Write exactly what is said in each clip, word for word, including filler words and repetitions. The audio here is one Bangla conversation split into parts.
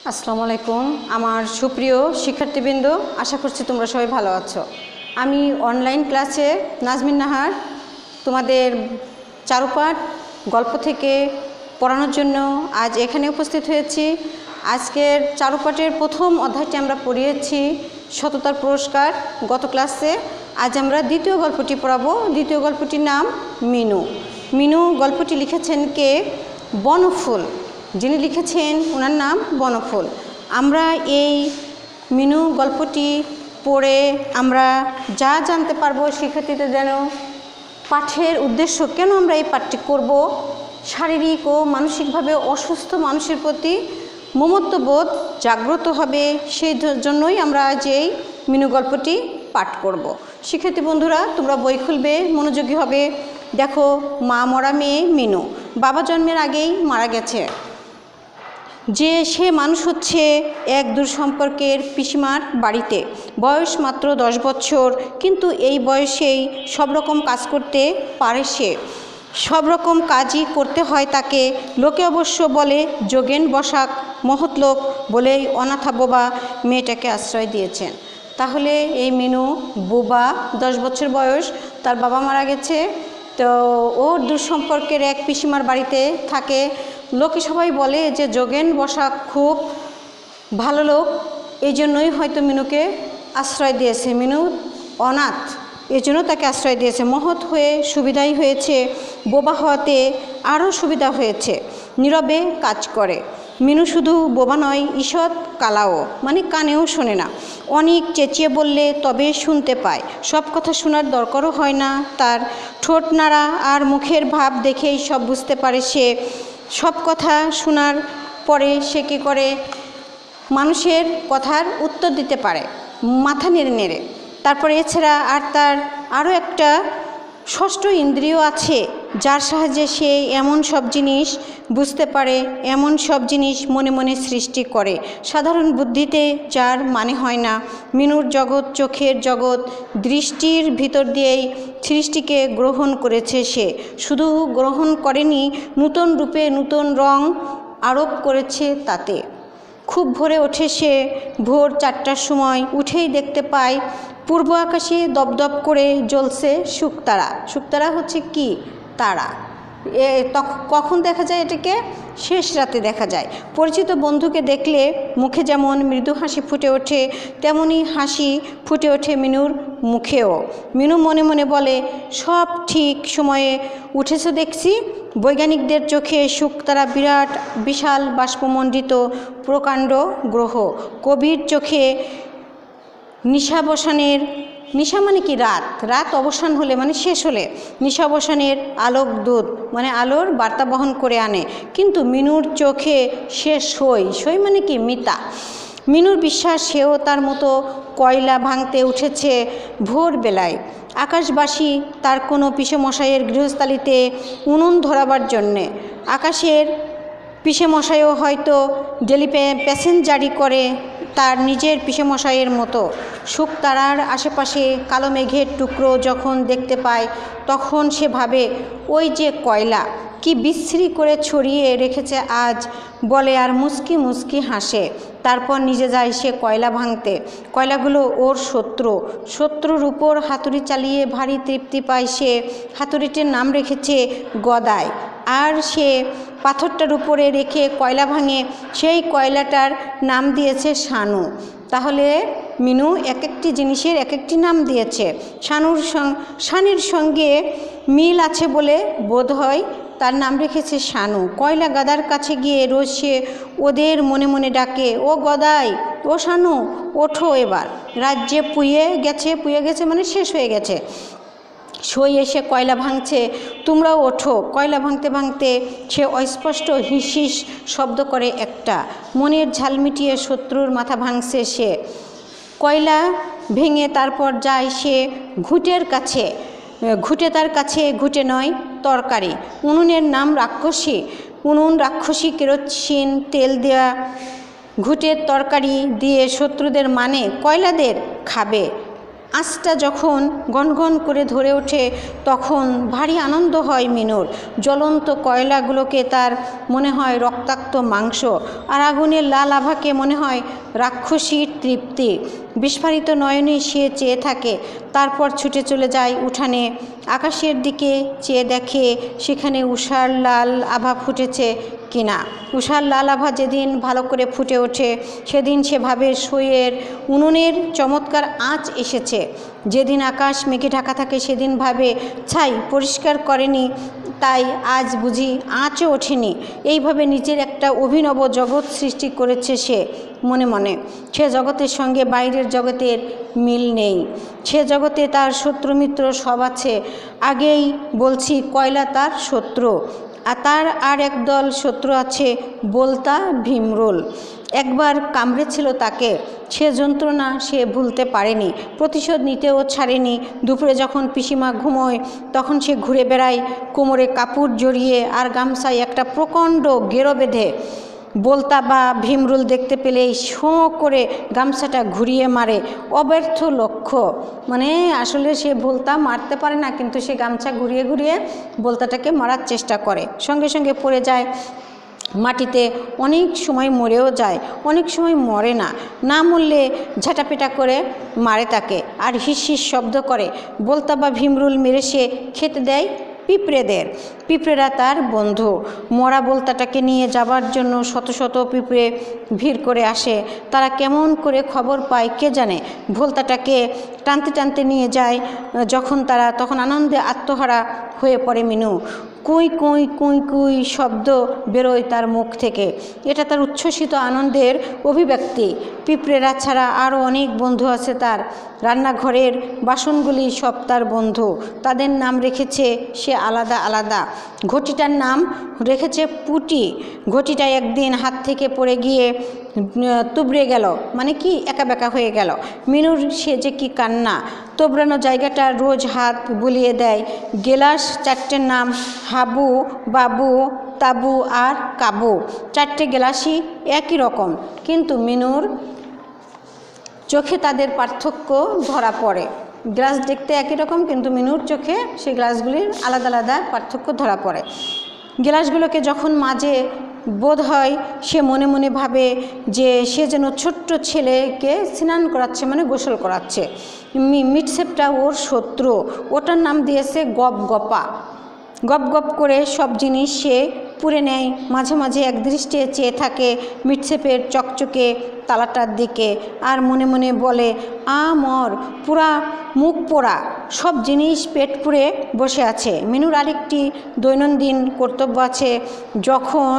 আসসালামু আলাইকুম। আমার সুপ্রিয় শিক্ষার্থীবৃন্দ, আশা করছি তোমরা সবাই ভালো আছো। আমি অনলাইন ক্লাসে নাজমিন নাহার তোমাদের চারুপাঠ গল্প থেকে পড়ানোর জন্য আজ এখানে উপস্থিত হয়েছি। আজকের চারুপাঠের প্রথম অধ্যায়টি আমরা পড়িয়েছি সততার পুরস্কার গত ক্লাসে। আজ আমরা দ্বিতীয় গল্পটি পড়াবো। দ্বিতীয় গল্পটির নাম মিনু। মিনু গল্পটি লিখেছেন কে? বনফুল। যিনি লিখেছেন ওনার নাম বনফুল। আমরা এই মিনু গল্পটি পড়ে আমরা যা জানতে পারবো, শিক্ষার্থীদের যেন পাঠের উদ্দেশ্য, কেন আমরা এই পাঠটি করব, শারীরিক ও মানসিকভাবে অসুস্থ মানুষের প্রতি মমত্ববোধ জাগ্রত হবে, সেই জন্যই আমরা আজ এই মিনু গল্পটি পাঠ করব। শিক্ষার্থী বন্ধুরা, তোমরা বই খুলবে, মনোযোগী হবে। দেখো, মা মরা মেয়ে মিনু বাবা জন্মের আগেই মারা গেছে। যে সে মানুষ হচ্ছে এক দূর সম্পর্কের পিসিমার বাড়িতে। বয়স মাত্র দশ বছর, কিন্তু এই বয়সেই সব রকম কাজ করতে পারে সে। সব রকম কাজই করতে হয় তাকে। লোকে অবশ্য বলে যোগেন বসাক, মহৎ লোক বলেই অনাথা বোবা মেয়েটাকে আশ্রয় দিয়েছেন। তাহলে এই মিনু বোবা, দশ বছর বয়স, তার বাবা মারা গেছে, তো ওর দূর সম্পর্কের এক পিসিমার বাড়িতে থাকে। লোকে সবাই বলে যে যোগেন বসাক খুব ভালো লোক, এই জন্যই হয়তো মিনুকে আশ্রয় দিয়েছে। মিনু অনাথ, এই জন্য তাকে আশ্রয় দিয়েছে। মহৎ হয়ে সুবিধাই হয়েছে, বোবা হওয়াতে আরও সুবিধা হয়েছে। নীরবে কাজ করে। মিনু শুধু বোবা নয়, ঈষৎ কালাও, মানে কানেও শোনে না। অনেক চেঁচিয়ে বললে তবে শুনতে পায়। সব কথা শোনার দরকারও হয় না তার। ঠোঁট নাড়া আর মুখের ভাব দেখেই সব বুঝতে পারে সে। সব কথা শোনার পরে সে কী করে? মানুষের কথার উত্তর দিতে পারে মাথা নেড়ে নেড়ে। তারপরে এছাড়া আর তার আরও একটা ষষ্ঠ ইন্দ্রিয় আছে, যার সাহায্যে সে এমন সব জিনিস বুঝতে পারে, এমন সব জিনিস মনে মনে সৃষ্টি করে সাধারণ বুদ্ধিতে যার মানে হয় না। মিনুর জগৎ চোখের জগৎ, দৃষ্টির ভিতর দিয়েই সৃষ্টিকে গ্রহণ করেছে সে। শুধু গ্রহণ করেনি, নূতন রূপে নূতন রং আরোপ করেছে তাতে। খুব ভোরে ওঠে সে। ভোর চারটার সময় উঠেই দেখতে পায় পূর্ব আকাশে দপদপ করে জ্বলছে শুকতারা। শুকতারা হচ্ছে কি? তারা। এ কখন দেখা যায় এটাকে? শেষ রাতে দেখা যায়। পরিচিত বন্ধুকে দেখলে মুখে যেমন মৃদু হাসি ফুটে ওঠে, তেমনি হাসি ফুটে ওঠে মিনুর মুখেও। মিনু মনে মনে বলে, সব ঠিক সময়ে উঠেছে দেখছি। বৈজ্ঞানিকদের চোখে শুকতারা বিরাট বিশাল বাষ্পমণ্ডিত প্রকাণ্ড গ্রহ। কবির চোখে নিশাবসানের, নিশা মানে কি? রাত। রাত অবসান হলে মানে শেষ হলে নিশাবসানের আলোক দূত, মানে আলোর বার্তা বহন করে আনে। কিন্তু মিনুর চোখে সে সই। সই মানে কি? মিতা। মিনুর বিশ্বাস সেও তার মতো কয়লা ভাঙতে উঠেছে ভোরবেলায়। আকাশবাসী তার কোনো পিসেমশাইয়ের গৃহস্থালিতে উনুন ধরাবার জন্যে। আকাশের পিসেমশাইও হয়তো ডেলি প্যাসেঞ্জারি করে তার নিজের পিসেমশাইয়ের মতো। শুকতারার আশেপাশে কালো মেঘের টুকরো যখন দেখতে পায়, তখন সে ভাবে ওই যে কয়লা, কি বিশ্রী করে ছড়িয়ে রেখেছে আজ, বলে আর মুচকি মুচকি হাসে। তারপর নিজে যায় সে কয়লা ভাঙতে। কয়লাগুলো ওর শত্রু। শত্রুর উপর হাতুড়ি চালিয়ে ভারী তৃপ্তি পায় সে। হাতুড়িটির নাম রেখেছে গদাই, আর সে পাথরটার উপরে রেখে কয়লা ভাঙে, সেই কয়লাটার নাম দিয়েছে শানু। তাহলে মিনু এক একটি জিনিসের এক একটি নাম দিয়েছে। শানুর শানির সঙ্গে মিল আছে বলে বোধ হয় তার নাম রেখেছে শানু। কয়লা গাদার কাছে গিয়ে রোজ সে ওদের মনে মনে ডাকে, ও গদাই, ও শানু, ওঠো এবার। রাজ্যে পুয়ে গেছে, পুয়ে গেছে মানে শেষ হয়ে গেছে। সই এসে কয়লা ভাঙছে, তোমরাও ওঠো। কয়লা ভাঙতে ভাঙতে সে অস্পষ্ট হিস হিস শব্দ করে একটা। মনের ঝাল মিটিয়ে শত্রুর মাথা ভাঙছে সে। কয়লা ভেঙে তারপর যায় সে ঘুঁটের কাছে। ঘুঁটে তার কাছে ঘুঁটে নয়, তরকারি। উনুনের নাম রাক্ষসী। উনুন রাক্ষসী, কেরোসিন তেল দেওয়া ঘুঁটের তরকারি দিয়ে শত্রুদের মানে কয়লাদের খাবে। আঁচটা যখন গনগন করে ধরে ওঠে তখন ভারী আনন্দ হয় মিনুর। জ্বলন্ত কয়লাগুলোকে তার মনে হয় রক্তাক্ত মাংস, আর আগুনের লাল আভাকে মনে হয় রাক্ষসীর তৃপ্তি। বিস্ফারিত নয়নে সে চেয়ে থাকে, তারপর ছুটে চলে যায় উঠানে। আকাশের দিকে চেয়ে দেখে সেখানে উষার লাল আভা ফুটেছে কিনা। উষার লাল আভা যেদিন ভালো করে ফুটে ওঠে সেদিন সে ভাবে সইয়ের উনুনের চমৎকার আঁচ এসেছে। যেদিন আকাশ মেঘে ঢাকা থাকে সেদিন ভাবে ছাই পরিষ্কার করেনি, তাই আজ বুঝি আঁচও ওঠেনি। এইভাবে নিজের একটা অভিনব জগৎ সৃষ্টি করেছে সে মনে মনে। সে জগতের সঙ্গে বাইরের জগতের মিল নেই। সে জগতে তার শত্রু মিত্র সব আছে। আগেই বলছি কয়লা তার শত্রু, আর তার আর একদল শত্রু আছে বলতা ভীমরুল। একবার কামড়েছিল তাকে, সে যন্ত্রণা সে ভুলতে পারেনি, প্রতিশোধ নিতেও ছাড়েনি। দুপুরে যখন পিসিমা ঘুমোয় তখন সে ঘুরে বেড়ায় কোমরে কাপড় জড়িয়ে আর গামছায় একটা প্রকাণ্ড গেরো বেঁধে। বলতা বা ভীমরুল দেখতে পেলেই শোঁ করে গামছাটা ঘুরিয়ে মারে। অব্যর্থ লক্ষ্য, মানে আসলে সে বলতা মারতে পারে না, কিন্তু সে গামছা ঘুরিয়ে ঘুরিয়ে বলতাটাকে মারার চেষ্টা করে। সঙ্গে সঙ্গে পড়ে যায় মাটিতে, অনেক সময় মরেও যায়, অনেক সময় মরে না। না মরলে ঝাঁটাপেটা করে মারে তাকে, আর হিস হিস শব্দ করে। বলতা বা ভীমরুল মেরে সে খেতে দেয় পিঁপড়েদের। পিঁপড়েরা তার বন্ধু। মরা বলতাটাকে নিয়ে যাবার জন্য শত শত পিঁপড়ে ভিড় করে আসে। তারা কেমন করে খবর পায় কে জানে। ভোলতাটাকে টানতে টানতে নিয়ে যায় যখন তারা, তখন আনন্দে আত্মহারা হয়ে পড়ে মিনু। কুই কুই কুই কুই শব্দ বেরোয় তার মুখ থেকে। এটা তার উচ্ছ্বসিত আনন্দের অভিব্যক্তি। পিঁপড়েরা ছাড়া আরও অনেক বন্ধু আছে তার। রান্নাঘরের বাসনগুলি সব তার বন্ধু। তাদের নাম রেখেছে সে আলাদা আলাদা। ঘটিটার নাম রেখেছে পুটি। ঘটিটা একদিন হাত থেকে পড়ে গিয়ে তুবড়ে গেল, মানে কি একা বেঁকা হয়ে গেল। মিনুর সে যে কি কান্না। তোবড়ানো জায়গাটা রোজ হাত বুলিয়ে দেয়। গেলাস চারটের নাম হাবু, বাবু, তাবু আর কাবু। চারটে গেলাসই একই রকম, কিন্তু মিনুর চোখে তাদের পার্থক্য ধরা পড়ে। গ্লাস দেখতে একই রকম, কিন্তু মিনুর চোখে সেই গ্লাসগুলির আলাদা আলাদা পার্থক্য ধরা পড়ে। গ্লাসগুলোকে যখন মাঝে বোধ হয় সে মনে মনে ভাবে যে সে যেন ছোট্ট ছেলেকে স্নান করাচ্ছে, মানে গোসল করাচ্ছে। মিটসেপটা ওর শত্রু, ওটার নাম দিয়েছে গপ গপা। গপ গপ করে সব জিনিস সে পুড়ে নেয়। মাঝে মাঝে একদৃষ্টে চেয়ে থাকে মিটসেপের চকচকে তালাটার দিকে, আর মনে মনে বলে আ মর, পুরা মুখ পোড়া, সব জিনিস পেট পুড়ে বসে আছে। মিনুর আরেকটি দৈনন্দিন কর্তব্য আছে। যখন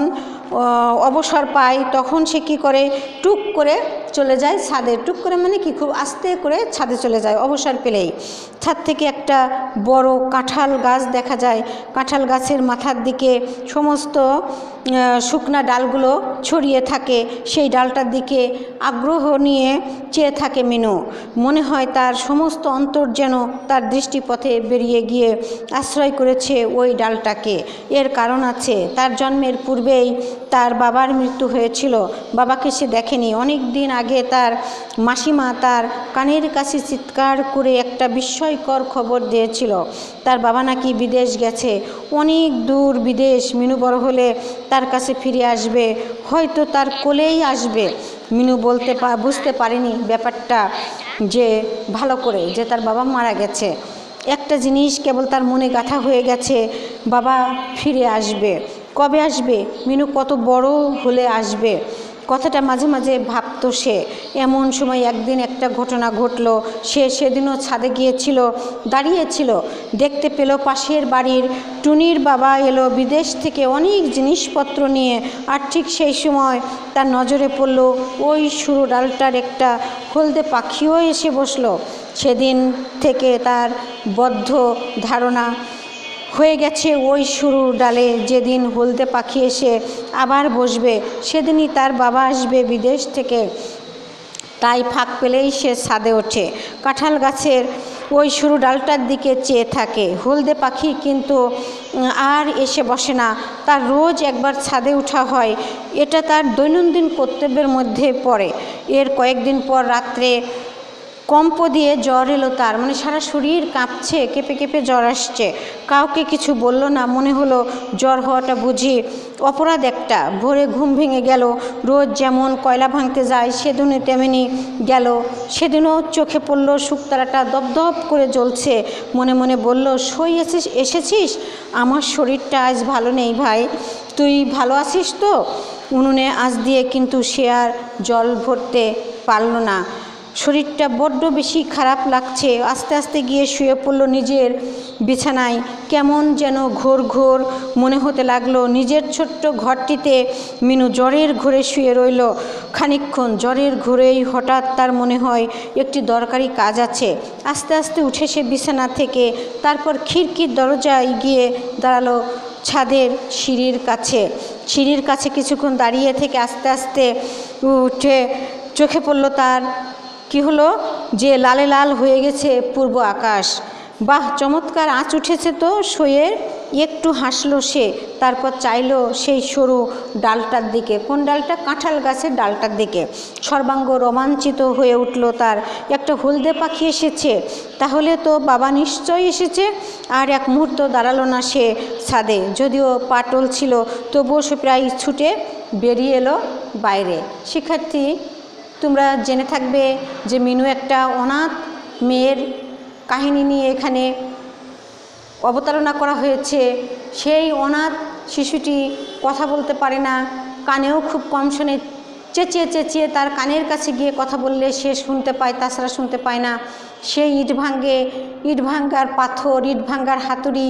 অবসর পায় তখন সে কী করে, টুক করে চলে যায় ছাদে। টুক করে মানে কি, খুব আস্তে করে ছাদে চলে যায় অবসর পেলেই। ছাদ থেকে একটা বড় কাঁঠাল গাছ দেখা যায়। কাঁঠাল গাছের মাথার দিকে সমস্ত শুকনা ডালগুলো ছড়িয়ে থাকে। সেই ডালটার দিকে আগ্রহ নিয়ে চেয়ে থাকে মিনু। মনে হয় তার সমস্ত অন্তর যেন তার দৃষ্টিপথে বেরিয়ে গিয়ে আশ্রয় করেছে ওই ডালটাকে। এর কারণ আছে, তার জন্মের পূর্বেই তার বাবার মৃত্যু হয়েছিল। বাবাকে সে দেখেনি। অনেক দিন আগে তার মাসিমা তার কানের কাছে চিৎকার করে একটা বিস্ময়কর খবর দিয়েছিল। তার বাবা নাকি বিদেশ গেছে, অনেক দূর বিদেশ। মিনু বড় হলে তার কাছে ফিরে আসবে, হয়তো তার কোলেই আসবে। মিনু বলতে পা বুঝতে পারেনি ব্যাপারটা যে ভালো করে, যে তার বাবা মারা গেছে। একটা জিনিস কেবল তার মনে গাঁথা হয়ে গেছে, বাবা ফিরে আসবে। কবে আসবে? মিনু কত বড় হলে আসবে? কথাটা মাঝে মাঝে ভাবতো সে। এমন সময় একদিন একটা ঘটনা ঘটল। সে সেদিনও ছাদে গিয়েছিল, দাঁড়িয়েছিল, দেখতে পেল পাশের বাড়ির টুনির বাবা এলো বিদেশ থেকে অনেক জিনিসপত্র নিয়ে। আর ঠিক সেই সময় তার নজরে পড়ল ওই সরু ডালটার একটা হলদে পাখিও এসে বসলো। সেদিন থেকে তার বদ্ধ ধারণা হয়ে গেছে, ওই সরু ডালে যেদিন হলদে পাখি এসে আবার বসবে সেদিনই তার বাবা আসবে বিদেশ থেকে। তাই ফাঁক পেলেই সে ছাদে ওঠে, কাঁঠাল গাছের ওই সরু ডালটার দিকে চেয়ে থাকে। হলদে পাখি কিন্তু আর এসে বসে না। তার রোজ একবার ছাদে ওঠা হয়, এটা তার দৈনন্দিন কর্তব্যের মধ্যে পড়ে। এর কয়েকদিন পর রাত্রে কম্প দিয়ে জ্বর এলো তার, মানে সারা শরীর কাঁপছে, কেঁপে কেঁপে জ্বর আসছে। কাউকে কিছু বলল না, মনে হলো জ্বর হওয়াটা বুঝি অপরাধ একটা। ভোরে ঘুম ভেঙে গেল, রোজ যেমন কয়লা ভাঙতে যায় সেদিনও তেমনি গেল। সেদিনও চোখে পড়ল শুকতারাটা দপদপ করে জ্বলছে। মনে মনে বলল, সই এসেছিস? আমার শরীরটা আজ ভালো নেই ভাই, তুই ভালো আছিস তো? উনুনে আঁচ দিয়ে কিন্তু সে আর জল ভরতে পারল না। শরীরটা বড্ড বেশি খারাপ লাগছে। আস্তে আস্তে গিয়ে শুয়ে পড়ল নিজের বিছানায়। কেমন যেন ঘোর ঘোর মনে হতে লাগলো। নিজের ছোট্ট ঘরটিতে মিনু জ্বরের ঘোরে শুয়ে রইল খানিকক্ষণ। জ্বরের ঘোরেই হঠাৎ তার মনে হয় একটি দরকারি কাজ আছে। আস্তে আস্তে উঠে সে বিছানা থেকে, তারপর খিড়কির দরজায় গিয়ে দাঁড়ালো ছাদের সিঁড়ির কাছে। সিঁড়ির কাছে কিছুক্ষণ দাঁড়িয়ে থেকে আস্তে আস্তে উঠে চোখে পড়ল তার কি হলো যে লালে লাল হয়ে গেছে পূর্ব আকাশ। বাহ, চমৎকার আঁচ উঠেছে তো শোয়ের। একটু হাসলো সে, তারপর চাইলো সেই সরু ডালটার দিকে। কোন ডালটা? কাঁঠাল গাছের ডালটার দিকে। সর্বাঙ্গ রোমাঞ্চিত হয়ে উঠল তার। একটা হলদে পাখি এসেছে, তাহলে তো বাবা নিশ্চয়ই এসেছে। আর এক মুহূর্ত দাঁড়ালো না সে ছাদে। যদিও পাটল ছিল, তবুও সে প্রায় ছুটে বেরিয়ে এলো বাইরে। শিক্ষার্থী, তোমরা জেনে থাকবে যে মিনু একটা অনাথ মেয়ের কাহিনী নিয়ে এখানে অবতারণা করা হয়েছে। সেই অনাথ শিশুটি কথা বলতে পারে না, কানেও খুব কম শোনে। চেঁচিয়ে চেঁচিয়ে তার কানের কাছে গিয়ে কথা বললে সে শুনতে পায়, তাছাড়া শুনতে পায় না। সেই ইট ভাঙ্গে, ইট ভাঙ্গার পাথর, ইট ভাঙ্গার হাতুড়ি,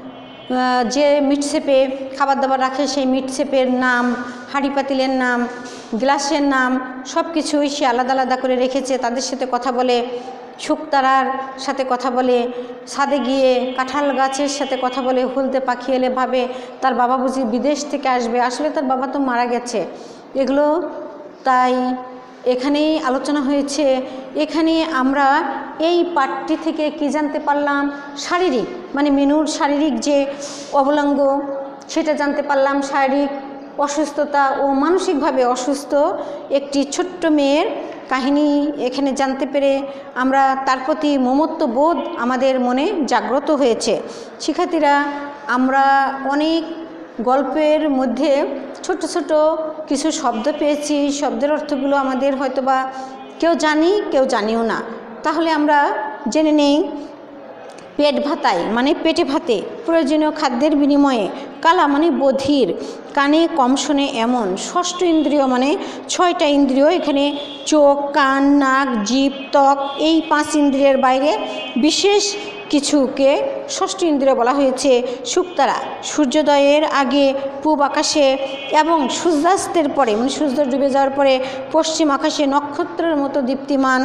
যে মিটশেপে খাবার দাবার রাখে সেই মিটশেপের নাম, হাঁড়ি পাতিলের নাম, গ্লাসের নাম, সব কিছুই সে আলাদা আলাদা করে রেখেছে। তাদের সাথে কথা বলে, শুকতারার সাথে কথা বলে, ছাদে গিয়ে কাঁঠাল গাছের সাথে কথা বলে। হলদে পাখি এলে ভাবে তার বাবা বুঝি বিদেশ থেকে আসবে, আসলে তার বাবা তো মারা গেছে। এগুলো তাই এখানেই আলোচনা হয়েছে। এখানে আমরা এই পাঠটি থেকে কি জানতে পারলাম? শারীরিক, মানে মিনুর শারীরিক যে অবলঙ্গ সেটা জানতে পারলাম। শারীরিক অসুস্থতা ও মানসিকভাবে অসুস্থ একটি ছোট্ট মেয়ের কাহিনী এখানে জানতে পেরে আমরা তার প্রতি মমত্ব বোধ আমাদের মনে জাগ্রত হয়েছে। শিক্ষার্থীরা, আমরা অনেক গল্পের মধ্যে ছোট ছোট কিছু শব্দ পেয়েছি। শব্দের অর্থগুলো আমাদের হয়তোবা কেউ জানি, কেউ জানিও না। তাহলে আমরা জেনে নেই। পেট ভাতায় মানে পেটে ভাতে, প্রয়োজনীয় খাদ্যের বিনিময়ে। কালা মানে বধির, কানে কম শোনে এমন। ষষ্ঠ ইন্দ্রিয় মানে ছয়টা ইন্দ্রিয়। এখানে চোখ, কান, নাক, জিভ, ত্বক, এই পাঁচ ইন্দ্রিয়ের বাইরে বিশেষ কিছুকে ষষ্ঠ ইন্দ্রিয় বলা হয়েছে। শুকতারা সূর্যোদয়ের আগে পূব আকাশে এবং সূর্যাস্তের পরে, মানে সূর্য ডুবে যাওয়ার পরে পশ্চিম আকাশে নক্ষত্রের মতো দীপ্তিমান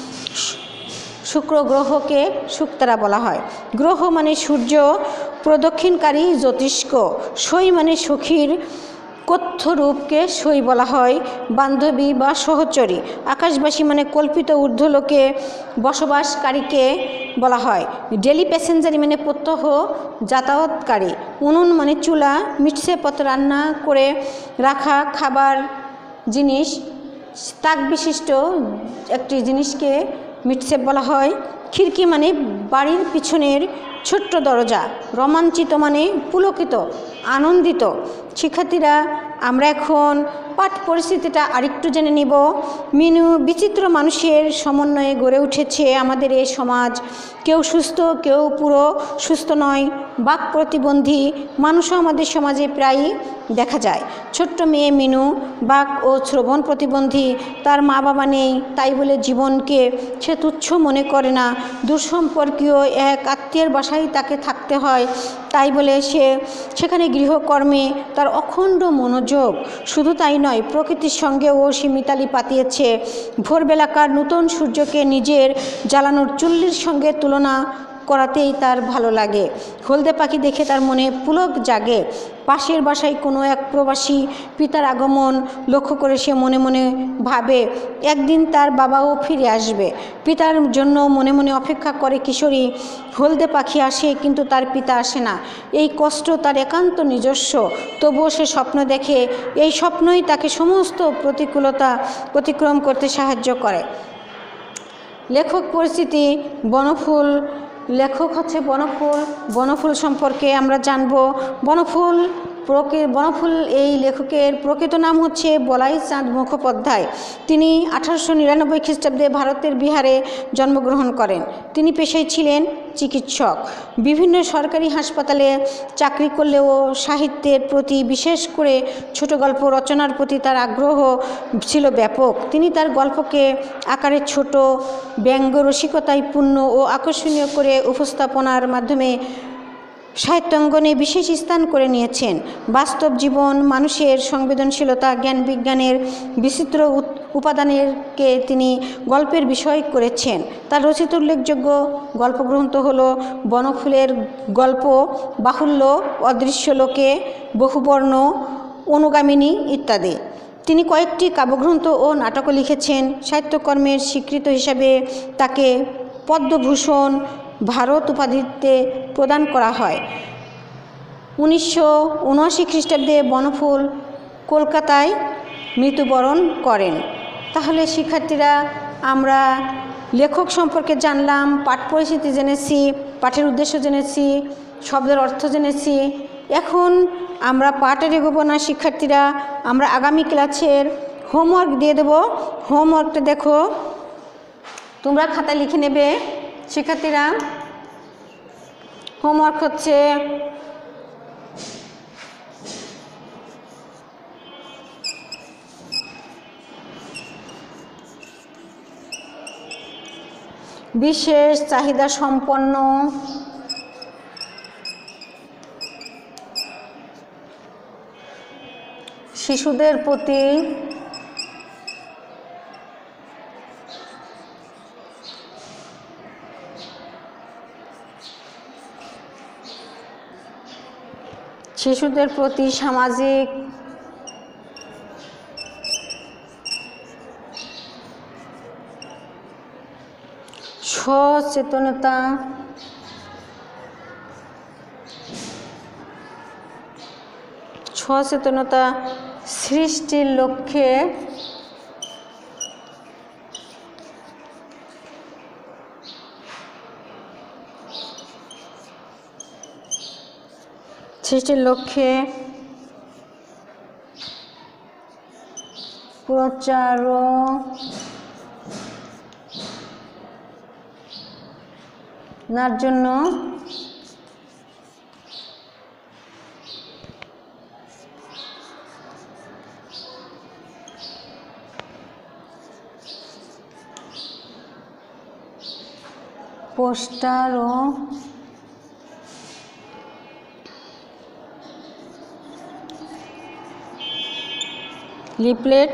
শুক্র গ্রহকে শুকতারা বলা হয়। গ্রহ মানে সূর্য প্রদক্ষিণকারী জ্যোতিষ্ক। সই মানে সখীর কথ্য রূপকে সই বলা হয়, বান্ধবী বা সহচরী। আকাশবাসী মানে কল্পিত ঊর্ধ্বলোকে বসবাসকারীকে বলা হয়। ডেলি প্যাসেঞ্জারি মানে প্রত্যহ যাতায়াতকারী। উনুন মানে চুলা, মিটসে পথ রান্না করে রাখা খাবার জিনিস, তাক বিশিষ্ট একটি জিনিসকে মিটসেপ বলা হয়। খিড়কি মানে বাড়ির পিছনের ছোট্ট দরজা। রোমাঞ্চিত মানে পুলকিত, আনন্দিত। শিক্ষার্থীরা, আমরা এখন পাঠ পরিস্থিতিটা আরেকটু জেনে নিব। মিনু বিচিত্র মানুষের সমন্বয়ে গড়ে উঠেছে আমাদের এই সমাজ। কেউ সুস্থ, কেউ পুরো সুস্থ নয়। বাক প্রতিবন্ধী মানুষও আমাদের সমাজে প্রায়ই দেখা যায়। ছোট্ট মেয়ে মিনু বাক ও শ্রবণ প্রতিবন্ধী। তার মা বাবা নেই, তাই বলে জীবনকে সে তুচ্ছ মনে করে না। দূরসম্পর্কীয় এক আত্মীয়ের বাসায় তাকে থাকতে হয়, তাই বলে সে সেখানে গৃহকর্মে তার অখণ্ড মনোযোগ। শুধু তাই নয়, প্রকৃতির সঙ্গেও সে মিতালি পাতিয়েছে। ভোরবেলাকার নূতন সূর্যকে নিজের জ্বালানোর চুল্লির সঙ্গে তুলনা করাতেই তার ভালো লাগে। হলদে পাখি দেখে তার মনে পুলক জাগে। পাশের বাসায় কোনো এক প্রবাসী পিতার আগমন লক্ষ্য করে সে মনে মনে ভাবে একদিন তার বাবাও ফিরে আসবে। পিতার জন্য মনে মনে অপেক্ষা করে কিশোরী। হলদে পাখি আসে, কিন্তু তার পিতা আসে না। এই কষ্ট তার একান্ত নিজস্ব, তবুও সে স্বপ্ন দেখে। এই স্বপ্নই তাকে সমস্ত প্রতিকূলতা অতিক্রম করতে সাহায্য করে। লেখক পরিচিতি বনফুল। লেখক হচ্ছে বনফুল। বনফুল সম্পর্কে আমরা জানব। বনফুল প্রকৃ বনফুল এই লেখকের প্রকৃত নাম হচ্ছে বলাই চাঁদ মুখোপাধ্যায়। তিনি আঠারোশো নিরানব্বই খ্রিস্টাব্দে ভারতের বিহারে জন্মগ্রহণ করেন। তিনি পেশায় ছিলেন চিকিৎসক। বিভিন্ন সরকারি হাসপাতালে চাকরি করলেও সাহিত্যের প্রতি, বিশেষ করে ছোট গল্প রচনার প্রতি তার আগ্রহ ছিল ব্যাপক। তিনি তার গল্পকে আকারে ছোট, ব্যঙ্গ রসিকতায় পূর্ণ ও আকর্ষণীয় করে উপস্থাপনার মাধ্যমে সাহিত্যাঙ্গনে বিশেষ স্থান করে নিয়েছেন। বাস্তব জীবন, মানুষের সংবেদনশীলতা, জ্ঞান বিজ্ঞানের বিচিত্র উপাদানকে তিনি গল্পের বিষয় করেছেন। তার রচিত উল্লেখযোগ্য গল্পগ্রন্থ হল বনফুলের গল্প, বাহুল্য, অদৃশ্য লোকে, বহুবর্ণ, অনুগামিনী ইত্যাদি। তিনি কয়েকটি কাব্যগ্রন্থ ও নাটকও লিখেছেন। সাহিত্যকর্মের স্বীকৃত হিসাবে তাকে পদ্মভূষণ ভারত উপাধিতে প্রদান করা হয়। উনিশশো উনআশি খ্রিস্টাব্দে বনফুল কলকাতায় মৃত্যুবরণ করেন। তাহলে শিক্ষার্থীরা, আমরা লেখক সম্পর্কে জানলাম, পাঠ পরিচিতি জেনেছি, পাঠের উদ্দেশ্য জেনেছি, শব্দের অর্থ জেনেছি। এখন আমরা পাঠে এগোবো না শিক্ষার্থীরা, আমরা আগামী ক্লাসের হোমওয়ার্ক দিয়ে দেব। হোমওয়ার্কটা দেখো, তোমরা খাতায় লিখে নেবে শিক্ষার্থীরা। হোমওয়ার্ক হচ্ছে বিশেষ চাহিদা সম্পন্ন শিশুদের প্রতি শিশুদের প্রতি সামাজিক সচেতনতা সচেতনতা সৃষ্টির লক্ষ্যে সৃষ্টির লক্ষ্যে প্রচারণার জন্য পোস্টার ও লিফলেট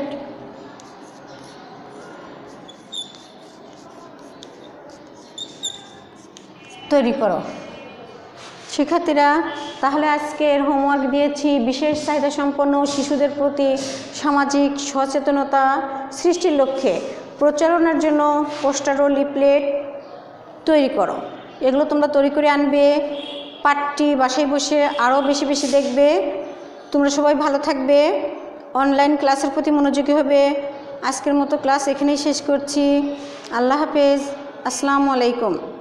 তৈরি করো। শিক্ষার্থীরা, তাহলে আজকের হোমওয়ার্ক দিয়েছি বিশেষ চাহিদা সম্পন্ন শিশুদের প্রতি সামাজিক সচেতনতা সৃষ্টির লক্ষ্যে প্রচারণার জন্য পোস্টার ও লিফলেট তৈরি করো। এগুলো তোমরা তৈরি করে আনবে। পাঠটি বাসায় বসে আরও বেশি বেশি দেখবে। তোমরা সবাই ভালো থাকবে, অনলাইন ক্লাসের প্রতি মনোযোগী হবে। আজকের মতো ক্লাস এখানেই শেষ করছি। আল্লাহ হাফেজ। আসসালামু আলাইকুম।